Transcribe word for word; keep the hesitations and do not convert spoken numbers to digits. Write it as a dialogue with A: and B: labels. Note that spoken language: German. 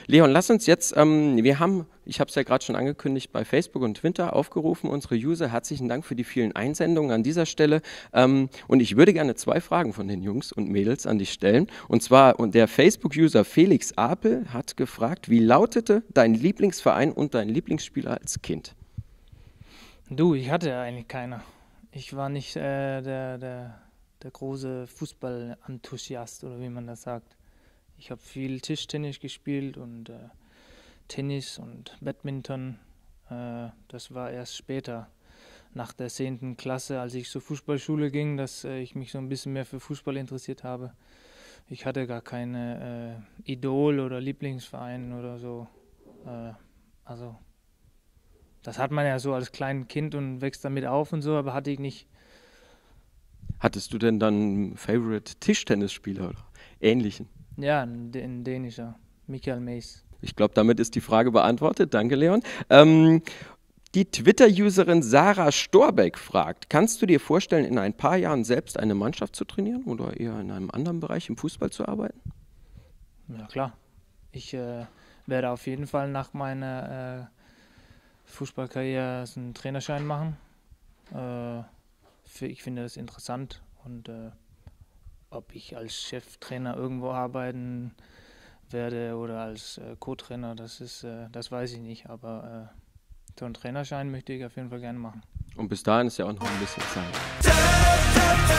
A: Leon, lass uns jetzt, ähm, wir haben, ich habe es ja gerade schon angekündigt, bei Facebook und Twitter aufgerufen, unsere User. Herzlichen Dank für die vielen Einsendungen an dieser Stelle. Ähm, und ich würde gerne zwei Fragen von den Jungs und Mädels an dich stellen. Und zwar, und der Facebook-User Felix Apel hat gefragt, wie lautete dein Lieblingsverein und dein Lieblingsspieler als Kind?
B: Du, ich hatte ja eigentlich keiner. Ich war nicht äh, der, der, der große Fußball-Enthusiast oder wie man das sagt. Ich habe viel Tischtennis gespielt und äh, Tennis und Badminton. Äh, das war erst später, nach der zehnten Klasse, als ich zur Fußballschule ging, dass äh, ich mich so ein bisschen mehr für Fußball interessiert habe. Ich hatte gar keine äh, Idol oder Lieblingsverein oder so. Äh, also das hat man ja so als kleines Kind und wächst damit auf und so, aber hatte ich nicht.
A: Hattest du denn dann einen Favorite Tischtennisspieler oder ähnlichen?
B: Ja, ein, ein dänischer, Michael Mays.
A: Ich glaube, damit ist die Frage beantwortet. Danke, Leon. Ähm, die Twitter-Userin Sarah Storbeck fragt, kannst du dir vorstellen, in ein paar Jahren selbst eine Mannschaft zu trainieren oder eher in einem anderen Bereich im Fußball zu arbeiten?
B: Ja klar, ich äh, werde auf jeden Fall nach meiner äh, Fußballkarriere einen Trainerschein machen. Äh, für, ich finde das interessant und äh, ob ich als Cheftrainer irgendwo arbeiten werde oder als äh, Co-Trainer, das ist, äh, das weiß ich nicht, aber äh, so einen Trainerschein möchte ich auf jeden Fall gerne machen.
A: Und bis dahin ist ja auch noch ein bisschen Zeit.